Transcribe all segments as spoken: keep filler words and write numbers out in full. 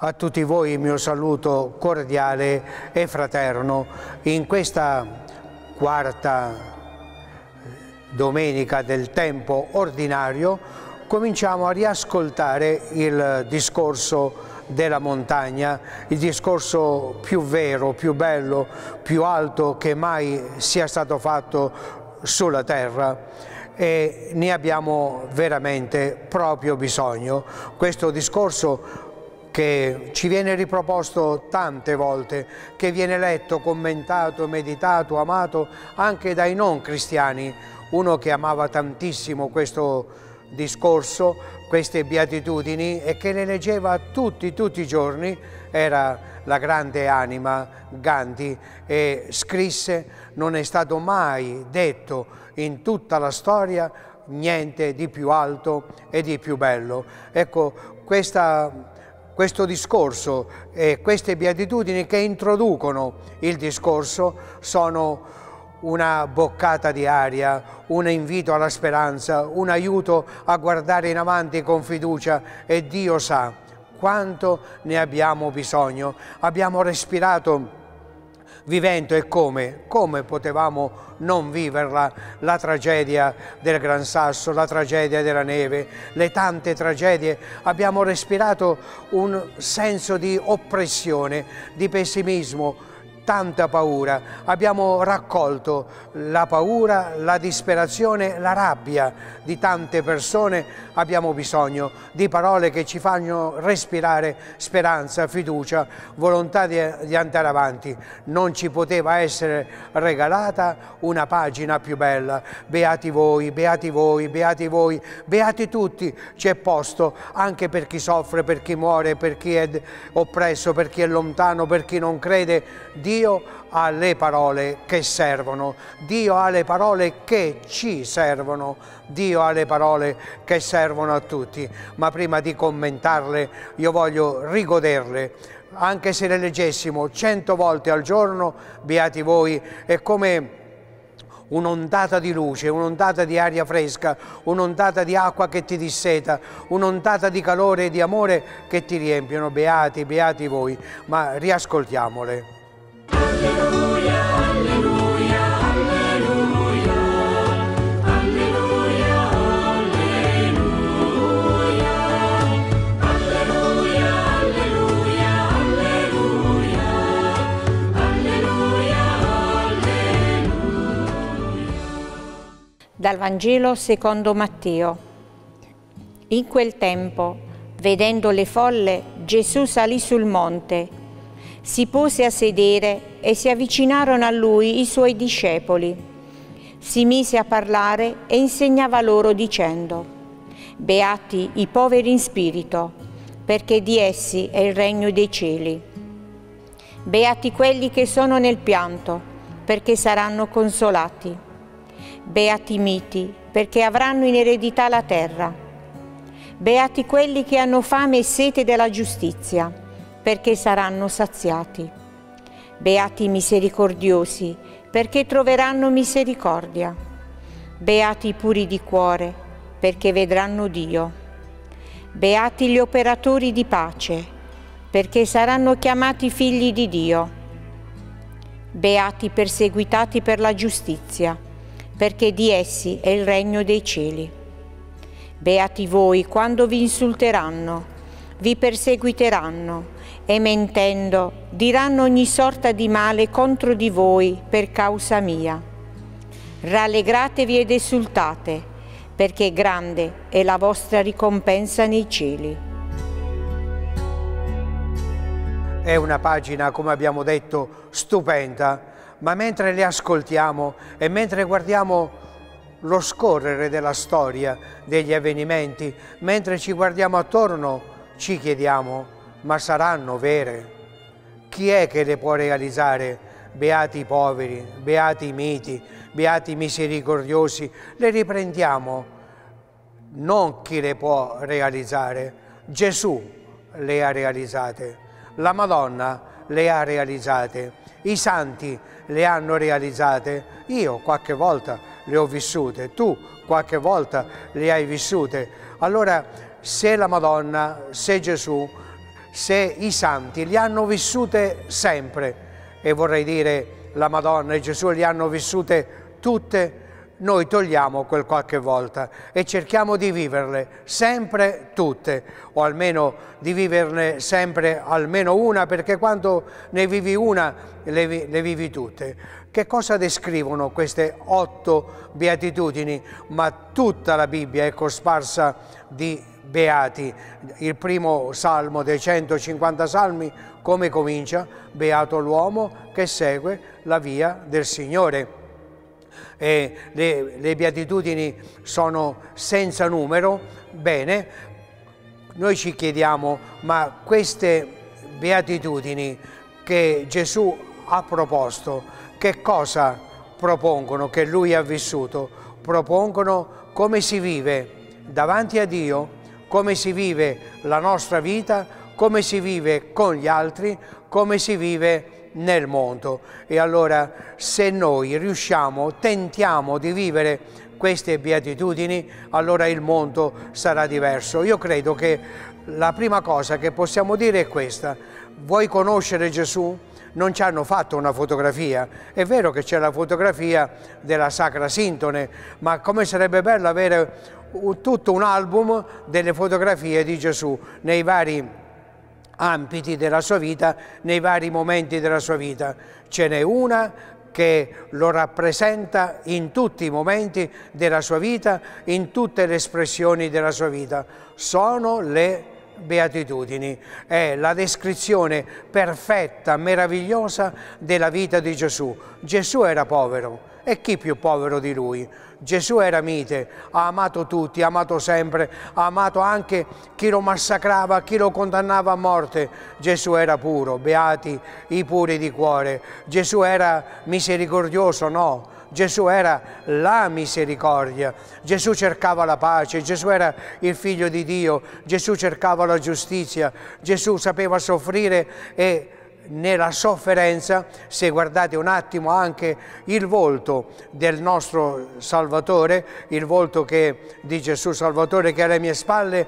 A tutti voi il mio saluto cordiale e fraterno in questa quarta domenica del tempo ordinario. Cominciamo a riascoltare il discorso della montagna, il discorso più vero, più bello, più alto che mai sia stato fatto sulla terra, e ne abbiamo veramente proprio bisogno. Questo discorso che ci viene riproposto tante volte, che viene letto, commentato, meditato, amato anche dai non cristiani. Uno che amava tantissimo questo discorso, queste beatitudini, e che le leggeva tutti, tutti i giorni, era la grande anima Gandhi, e scrisse: non è stato mai detto in tutta la storia niente di più alto e di più bello. Ecco, questa Questo discorso e queste beatitudini che introducono il discorso sono una boccata di aria, un invito alla speranza, un aiuto a guardare in avanti con fiducia, e Dio sa quanto ne abbiamo bisogno. Abbiamo respirato vivendo, e come, come potevamo non viverla, la tragedia del Gran Sasso, la tragedia della neve, le tante tragedie. Abbiamo respirato un senso di oppressione, di pessimismo, tanta paura. Abbiamo raccolto la paura, la disperazione, la rabbia di tante persone. Abbiamo bisogno di parole che ci fanno respirare speranza, fiducia, volontà di, di andare avanti. Non ci poteva essere regalata una pagina più bella. Beati voi, beati voi, beati voi, beati tutti. C'è posto anche per chi soffre, per chi muore, per chi è oppresso, per chi è lontano, per chi non crede. Dio ha le parole che servono, Dio ha le parole che ci servono, Dio ha le parole che servono a tutti. Ma prima di commentarle io voglio rigoderle. Anche se le leggessimo cento volte al giorno, beati voi, è come un'ondata di luce, un'ondata di aria fresca, un'ondata di acqua che ti disseta, un'ondata di calore e di amore che ti riempiono. Beati, beati voi. Ma riascoltiamole. Alleluia, alleluia, alleluia, alleluia, alleluia, alleluia, alleluia, alleluia, alleluia. Dal Vangelo secondo Matteo. In quel tempo, vedendo le folle, Gesù salì sul monte, si pose a sedere e si avvicinarono a lui i suoi discepoli. Si mise a parlare e insegnava loro dicendo: Beati i poveri in spirito, perché di essi è il regno dei cieli. Beati quelli che sono nel pianto, perché saranno consolati. Beati i miti, perché avranno in eredità la terra. Beati quelli che hanno fame e sete della giustizia, perché saranno saziati. Beati i misericordiosi, perché troveranno misericordia. Beati i puri di cuore, perché vedranno Dio. Beati gli operatori di pace, perché saranno chiamati figli di Dio. Beati i perseguitati per la giustizia, perché di essi è il regno dei cieli. Beati voi quando vi insulteranno, vi perseguiteranno, e mentendo diranno ogni sorta di male contro di voi per causa mia. Rallegratevi ed esultate, perché grande è la vostra ricompensa nei cieli. È una pagina, come abbiamo detto, stupenda, ma mentre le ascoltiamo e mentre guardiamo lo scorrere della storia, degli avvenimenti, mentre ci guardiamo attorno, ci chiediamo: ma saranno vere? Chi è che le può realizzare? Beati i poveri, beati i miti, beati i misericordiosi. Le riprendiamo. Non chi le può realizzare. Gesù le ha realizzate. La Madonna le ha realizzate. I santi le hanno realizzate. Io qualche volta le ho vissute. Tu qualche volta le hai vissute. Allora, se la Madonna, se Gesù, se i santi li hanno vissute sempre, e vorrei dire la Madonna e Gesù li hanno vissute tutte, noi togliamo quel qualche volta e cerchiamo di viverle sempre tutte, o almeno di viverne sempre almeno una, perché quando ne vivi una le, vi, le vivi tutte. Che cosa descrivono queste otto beatitudini? Ma tutta la Bibbia è cosparsa di beati. Il primo salmo dei centocinquanta salmi come comincia? Beato l'uomo che segue la via del Signore. E le, le beatitudini sono senza numero. Bene, noi ci chiediamo, ma queste beatitudini che Gesù ha proposto, che cosa propongono, che Lui ha vissuto? Propongono come si vive davanti a Dio, come si vive la nostra vita, come si vive con gli altri, come si vive nel mondo. E allora, se noi riusciamo, tentiamo di vivere queste beatitudini, allora il mondo sarà diverso. Io credo che la prima cosa che possiamo dire è questa: vuoi conoscere Gesù? Non ci hanno fatto una fotografia. È vero che c'è la fotografia della Sacra Sintone, ma come sarebbe bello avere tutto un album delle fotografie di Gesù nei vari ambiti della sua vita, nei vari momenti della sua vita. Ce n'è una che lo rappresenta in tutti i momenti della sua vita, in tutte le espressioni della sua vita. Sono le beatitudini, è la descrizione perfetta, meravigliosa della vita di Gesù. Gesù era povero, e chi più povero di lui? Gesù era mite, ha amato tutti, ha amato sempre, ha amato anche chi lo massacrava, chi lo condannava a morte. Gesù era puro, beati i puri di cuore. Gesù era misericordioso? No. Gesù era la misericordia, Gesù cercava la pace, Gesù era il Figlio di Dio, Gesù cercava la giustizia, Gesù sapeva soffrire, e nella sofferenza, se guardate un attimo anche il volto del nostro Salvatore, il volto che, di Gesù Salvatore che è alle mie spalle,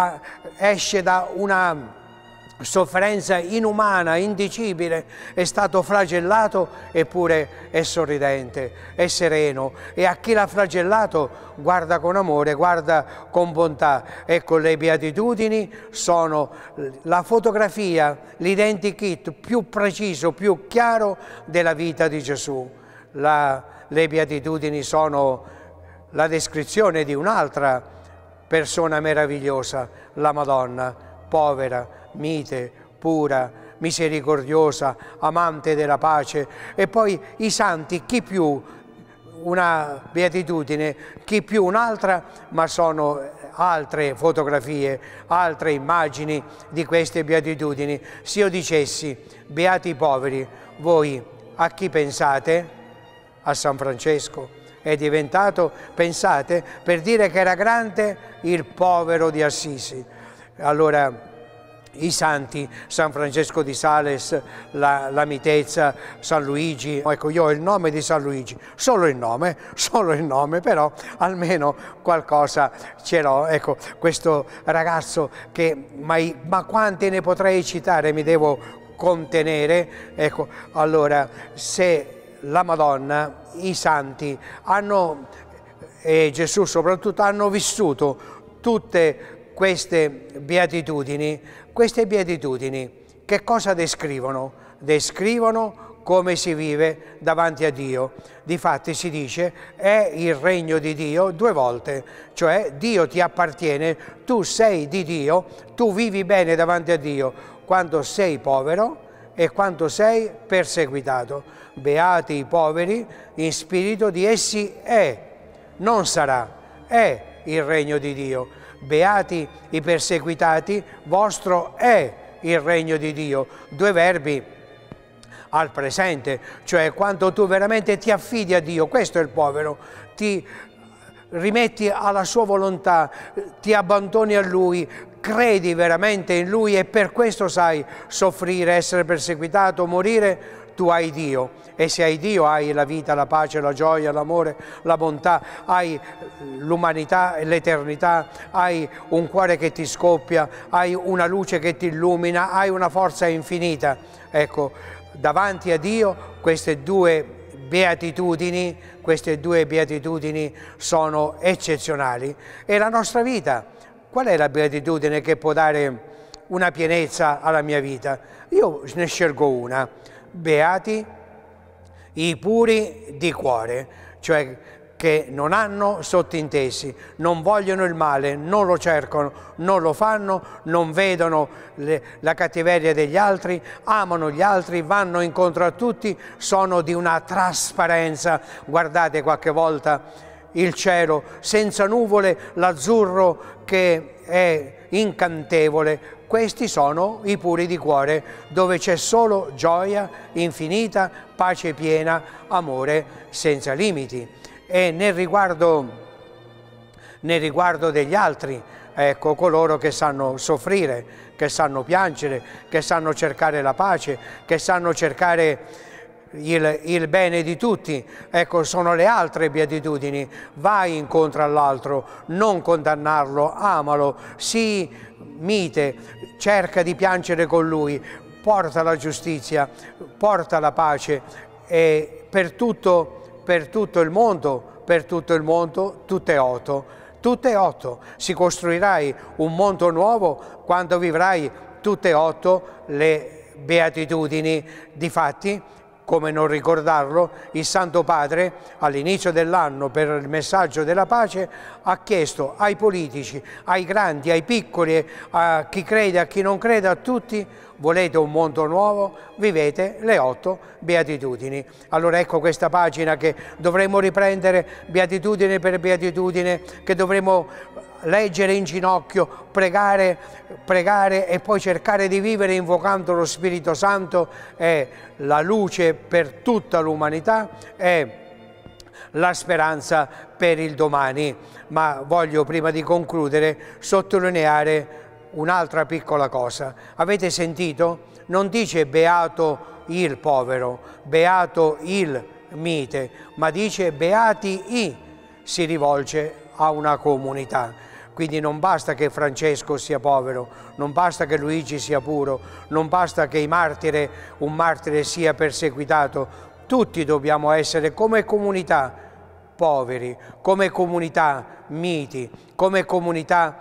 esce da una sofferenza inumana, indicibile, è stato flagellato, eppure è sorridente, è sereno, e a chi l'ha flagellato guarda con amore, guarda con bontà. Ecco, le beatitudini sono la fotografia, l'identikit più preciso, più chiaro della vita di Gesù. La, le beatitudini sono la descrizione di un'altra persona meravigliosa, la Madonna, povera, mite, pura, misericordiosa, amante della pace. E poi i santi, chi più una beatitudine, chi più un'altra, ma sono altre fotografie, altre immagini di queste beatitudini. Se io dicessi beati i poveri, voi a chi pensate? A San Francesco. È diventato, pensate, per dire che era grande, il povero di Assisi. Allora, i santi, San Francesco di Sales, la, la mitezza, San Luigi. Ecco, io ho il nome di San Luigi, solo il nome, solo il nome, però almeno qualcosa ce l'ho. Ecco, questo ragazzo che, ma, ma quante ne potrei citare, mi devo contenere. Ecco, allora, se la Madonna, i santi hanno, e Gesù soprattutto, hanno vissuto tutte queste beatitudini, queste beatitudini che cosa descrivono? Descrivono come si vive davanti a Dio. Difatti si dice è il regno di Dio due volte, cioè Dio ti appartiene, tu sei di Dio, tu vivi bene davanti a Dio quando sei povero e quando sei perseguitato. Beati i poveri in spirito, di essi è, non sarà, è il regno di Dio. Beati i perseguitati, vostro è il regno di Dio. Due verbi al presente, cioè quando tu veramente ti affidi a Dio, questo è il povero, ti rimetti alla sua volontà, ti abbandoni a Lui, credi veramente in Lui, e per questo sai soffrire, essere perseguitato, morire. tu hai Dio, e se hai Dio hai la vita, la pace, la gioia, l'amore, la bontà, hai l'umanità e l'eternità, hai un cuore che ti scoppia, hai una luce che ti illumina, hai una forza infinita. Ecco, davanti a Dio queste due beatitudini, queste due beatitudini sono eccezionali. E la nostra vita, qual è la beatitudine che può dare una pienezza alla mia vita? Io ne scelgo una: beati i puri di cuore, cioè che non hanno sottintesi, non vogliono il male, non lo cercano, non lo fanno, non vedono le, la cattiveria degli altri, amano gli altri, vanno incontro a tutti, sono di una trasparenza. Guardate qualche volta il cielo senza nuvole, l'azzurro che è incantevole. Questi sono i puri di cuore, dove c'è solo gioia infinita, pace piena, amore senza limiti. E nel riguardo, nel riguardo degli altri, ecco, coloro che sanno soffrire, che sanno piangere, che sanno cercare la pace, che sanno cercare il, il bene di tutti, ecco, sono le altre beatitudini. Vai incontro all'altro, non condannarlo, amalo, sii mite, cerca di piangere con lui, porta la giustizia, porta la pace, e per tutto per tutto il mondo, per tutto il mondo, tutte e otto, tutte e otto. Si costruirai un mondo nuovo quando vivrai tutte e otto le beatitudini. Difatti, come non ricordarlo, il Santo Padre all'inizio dell'anno per il messaggio della pace ha chiesto ai politici, ai grandi, ai piccoli, a chi crede, a chi non crede, a tutti: volete un mondo nuovo? Vivete le otto beatitudini. Allora ecco questa pagina che dovremmo riprendere beatitudine per beatitudine, che dovremmo leggere in ginocchio, pregare, pregare e poi cercare di vivere invocando lo Spirito Santo. È la luce per tutta l'umanità, è la speranza per il domani. Ma voglio, prima di concludere, sottolineare un'altra piccola cosa. Avete sentito? Non dice beato il povero, beato il mite, ma dice beati i, si rivolge a una comunità. Quindi non basta che Francesco sia povero, non basta che Luigi sia puro, non basta che i martiri, un martire sia perseguitato. Tutti dobbiamo essere come comunità poveri, come comunità miti, come comunità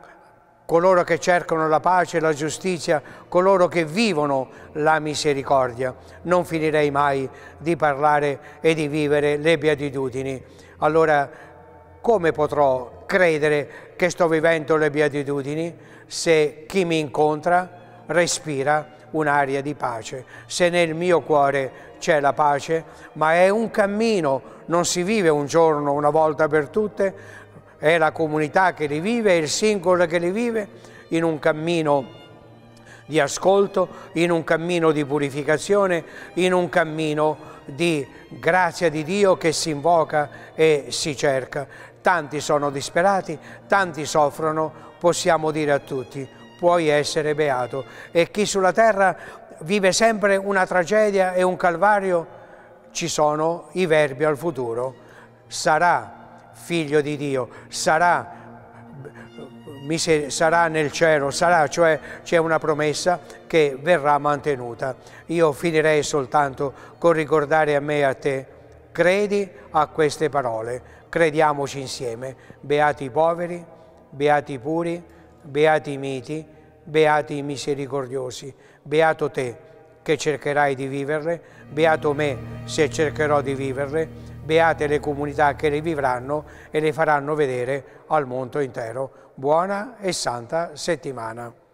coloro che cercano la pace, la giustizia, coloro che vivono la misericordia. Non finirei mai di parlare e di vivere le beatitudini. Allora, come potrò credere che sto vivendo le beatitudini se chi mi incontra respira un'aria di pace, se nel mio cuore c'è la pace? Ma è un cammino, non si vive un giorno, una volta per tutte, è la comunità che li vive, è il singolo che li vive, in un cammino di ascolto, in un cammino di purificazione, in un cammino di grazia di Dio che si invoca e si cerca. Tanti sono disperati, tanti soffrono, possiamo dire a tutti: puoi essere beato. E chi sulla terra vive sempre una tragedia e un calvario, ci sono i verbi al futuro: sarà figlio di Dio, sarà, sarà nel cielo, sarà, cioè c'è una promessa che verrà mantenuta. Io finirei soltanto con ricordare a me e a te: credi a queste parole, crediamoci insieme. Beati i poveri, beati i puri, beati i miti, beati i misericordiosi. Beato te che cercherai di viverle, beato me se cercherò di viverle, beate le comunità che le vivranno e le faranno vedere al mondo intero. Buona e santa settimana.